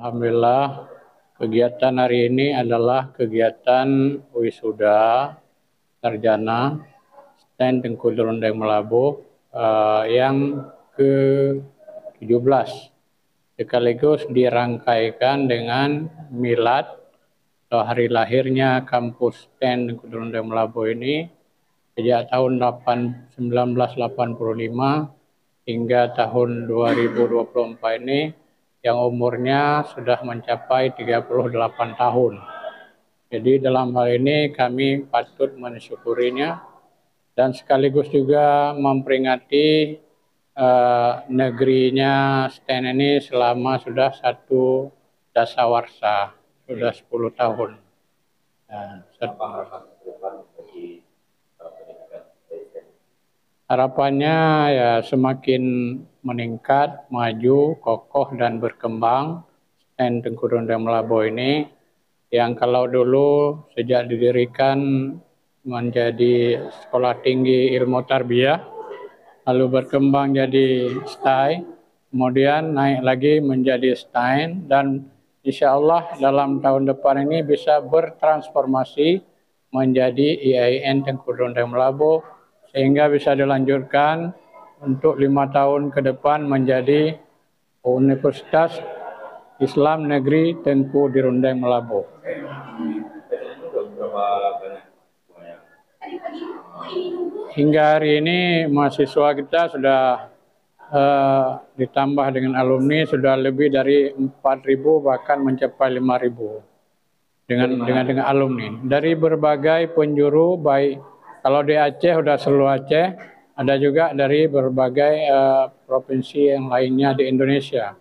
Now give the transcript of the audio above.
Alhamdulillah, kegiatan hari ini adalah kegiatan wisuda sarjana STEN Teungku Dirundeng Meulaboh yang ke-17, sekaligus dirangkaikan dengan milad atau hari lahirnya kampus STEN Teungku Dirundeng Meulaboh ini sejak tahun 1985 hingga tahun 2024 ini, yang umurnya sudah mencapai 38 tahun. Jadi dalam hal ini kami patut mensyukurinya dan sekaligus juga memperingati negerinya STEN ini selama sudah satu dasawarsa, sudah 10 tahun. Harapannya ya semakin meningkat, maju, kokoh dan berkembang STEN Teungku Dirundeng Meulaboh ini, yang kalau dulu sejak didirikan menjadi sekolah tinggi ilmu tarbiyah, lalu berkembang jadi STAI, kemudian naik lagi menjadi STAIN, dan insya Allah dalam tahun depan ini bisa bertransformasi menjadi IAIN Teungku Dirundeng Meulaboh, sehingga bisa dilanjutkan untuk 5 tahun ke depan menjadi Universitas Islam Negeri Teungku Dirundeng Meulaboh. Hingga hari ini mahasiswa kita sudah ditambah dengan alumni sudah lebih dari 4.000, bahkan mencapai 5.000 dengan alumni dari berbagai penjuru, baik kalau di Aceh sudah seluruh Aceh, ada juga dari berbagai provinsi yang lainnya di Indonesia.